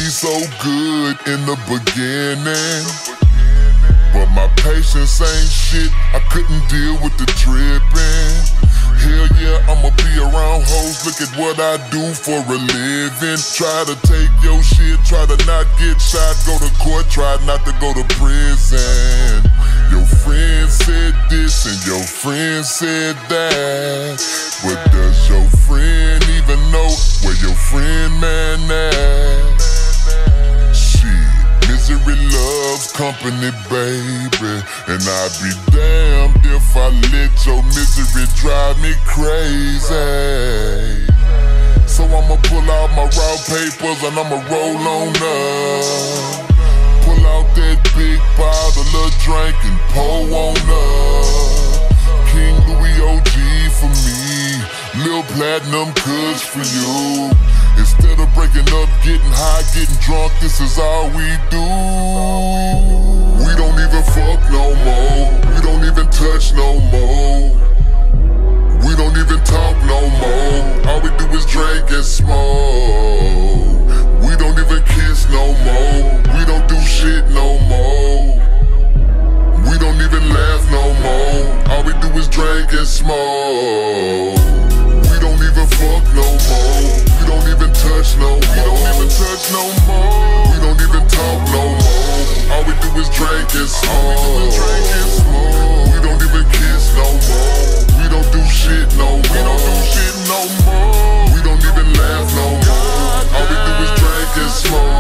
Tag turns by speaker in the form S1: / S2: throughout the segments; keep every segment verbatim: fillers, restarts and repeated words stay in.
S1: so good in the beginning, but my patience ain't shit. I couldn't deal with the tripping. Hell yeah, I'ma be around hoes. Look at what I do for a living. Try to take your shit, try to not get shot, go to court, try not to go to prison. Your friend said this and your friend said that, but does your friend even know where your friend man at? Shit, misery loves company, baby, and I'd be damned if I let your misery drive me crazy. So I'ma pull out my raw papers and I'ma roll on up. Pull out that big bottle of drink and pour on up. King Louis O G for me, Lil Platinum Kush for you. Instead of breaking up, getting high, getting drunk, this is all we do. We don't even fuck no more, we don't even touch no more, we don't even talk no more. All we do is drink and smoke. We don't even kiss no more, we don't do shit no more, we don't even laugh no more. All we do is drink and smoke. We don't even fuck no more, we don't even touch no more, we don't even touch no more, we don't even talk no more. All we do is drink and smoke. All we do is drink and smoke. We don't even kiss no more, we don't do shit no more, we don't do shit no more, we don't even laugh no more. All we do is drink and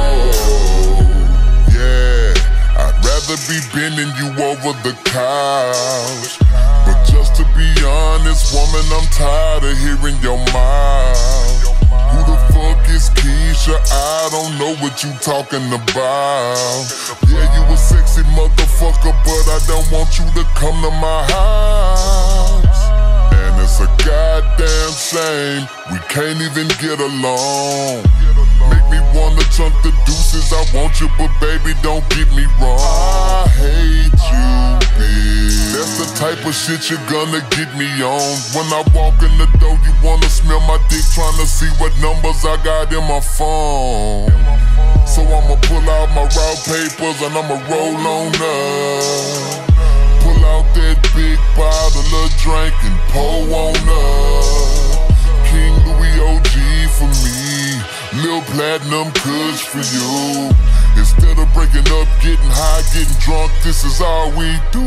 S1: smoke. Yeah, I'd rather be bending you over the couch, but just to be honest, woman, I'm tired of hearing your mouth. Who the fuck is Keisha? I don't know what you talking about. Yeah, you a sexy motherfucker, but I don't want you to come to my house. And it's a goddamn shame we can't even get along. Make me wanna chunk the deuces, I want you, but baby, don't get me wrong. I hate you, bitch. That's the type of shit you're gonna get me on. When I walk in the door, you wanna smell my dick, tryna see what numbers I got in my phone. So I'ma pull out my raw papers and I'ma roll on up. Pull out that big bottle of drink and pour on up. King Louis O G for me, Lil Platinum Kush for you. Instead of breaking up, getting high, getting drunk, this is all we do.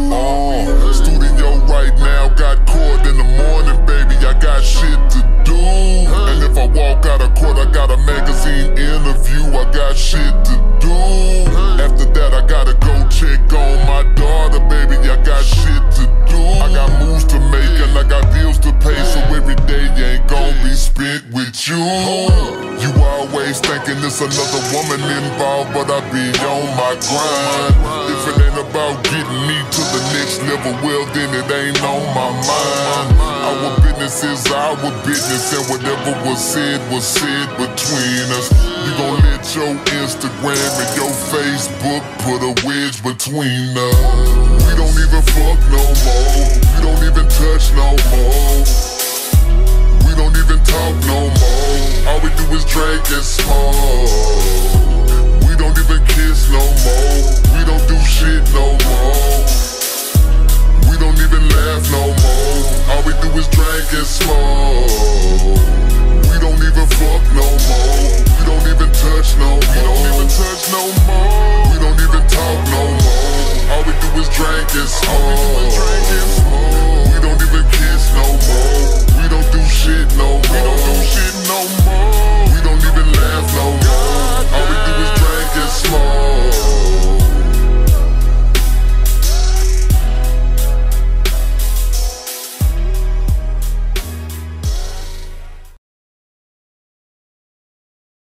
S1: Oh, studio right now, got court in the morning, baby, I got shit to do. And if I walk out of court, I got a magazine interview, I got shit to do. After that, I gotta go check on my daughter, baby, I got shit to do. I got moves to make and I got bills to pay, so every day ain't gon' be spent with you. You always thinking it's another woman involved, but I be on my grind. If it ain't about getting me to the next level, well then it ain't on my mind. Our business is our business, and whatever was said was said between us. You gon' let your Instagram and your Facebook put a wedge between us. We don't even fuck no more, we don't even touch no more, we don't even talk no more. All we do is drink and smoke. We don't even kiss no more, we don't do shit no more, we don't even laugh no more. All we do is drink and smoke. We don't even fuck no more, we don't even touch no more, we don't even touch no more, we don't even talk no more. All we do is drink and smoke. We don't even kiss no more, we don't do shit no more.